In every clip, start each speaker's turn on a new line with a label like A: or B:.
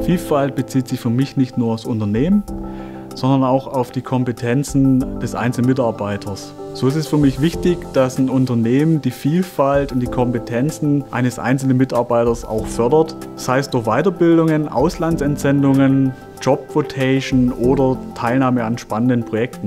A: Vielfalt bezieht sich für mich nicht nur aufs Unternehmen, sondern auch auf die Kompetenzen des einzelnen Mitarbeiters. So ist es für mich wichtig, dass ein Unternehmen die Vielfalt und die Kompetenzen eines einzelnen Mitarbeiters auch fördert, sei es durch Weiterbildungen, Auslandsentsendungen, Job-Rotation oder Teilnahme an spannenden Projekten.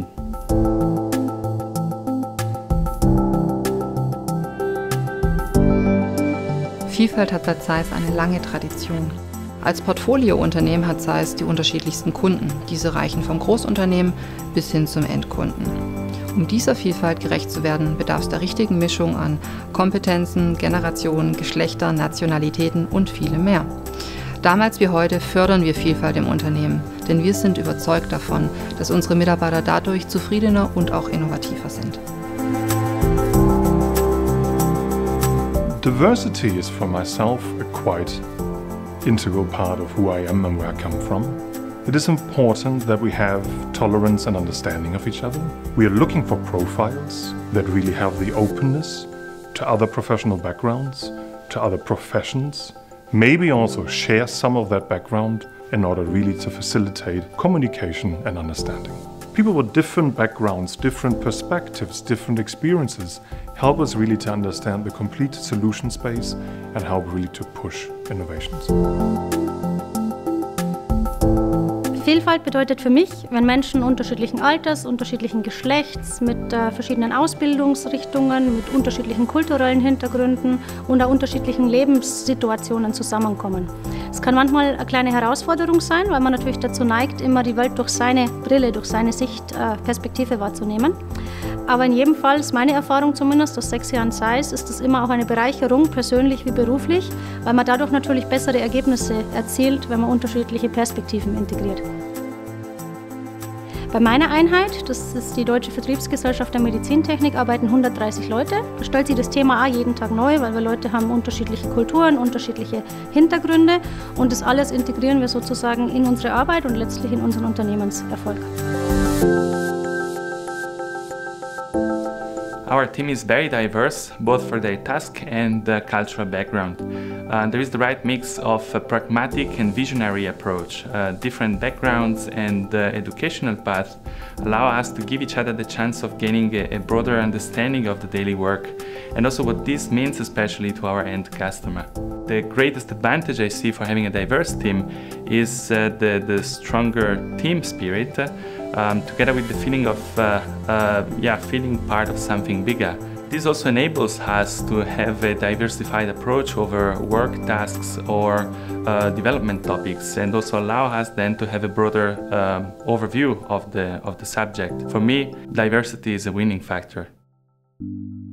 B: Vielfalt hat bei Zeiss eine lange Tradition. Als Portfoliounternehmen hat Zeiss die unterschiedlichsten Kunden. Diese reichen vom Großunternehmen bis hin zum Endkunden. Um dieser Vielfalt gerecht zu werden, bedarf es der richtigen Mischung an Kompetenzen, Generationen, Geschlechtern, Nationalitäten und vielem mehr. Damals wie heute fördern wir Vielfalt im Unternehmen, denn wir sind überzeugt davon, dass unsere Mitarbeiter dadurch zufriedener und auch innovativer sind.
C: Diversity is for myself a quite integral part of who I am and where I come from. It is important that we have tolerance and understanding of each other. We are looking for profiles that really have the openness to other professional backgrounds, to other professions, maybe also share some of that background in order really to facilitate communication and understanding. People with different backgrounds, different perspectives, different experiences help us really to understand the complete solution space and help really to push innovations.
D: Vielfalt bedeutet für mich, wenn Menschen unterschiedlichen Alters, unterschiedlichen Geschlechts, mit verschiedenen Ausbildungsrichtungen, mit unterschiedlichen kulturellen Hintergründen und auch unterschiedlichen Lebenssituationen zusammenkommen. Es kann manchmal eine kleine Herausforderung sein, weil man natürlich dazu neigt, immer die Welt durch seine Brille, durch seine Sichtperspektive wahrzunehmen. Aber in jedem Fall ist meine Erfahrung zumindest aus 6 Jahren Zeiss, ist es immer auch eine Bereicherung, persönlich wie beruflich, weil man dadurch natürlich bessere Ergebnisse erzielt, wenn man unterschiedliche Perspektiven integriert. Bei meiner Einheit, das ist die Deutsche Vertriebsgesellschaft der Medizintechnik, arbeiten 130 Leute. Da stellt sich das Thema auch jeden Tag neu, weil wir Leute haben unterschiedliche Kulturen, unterschiedliche Hintergründe und das alles integrieren wir sozusagen in unsere Arbeit und letztlich in unseren Unternehmenserfolg.
E: Our team is very diverse, both for their task and the cultural background. There is the right mix of a pragmatic and visionary approach. Different backgrounds and educational paths allow us to give each other the chance of gaining a broader understanding of the daily work and also what this means especially to our end customer. The greatest advantage I see for having a diverse team is the stronger team spirit, together with the feeling of feeling part of something bigger. This also enables us to have a diversified approach over work tasks or development topics, and also allow us then to have a broader overview of the subject. For me, diversity is a winning factor.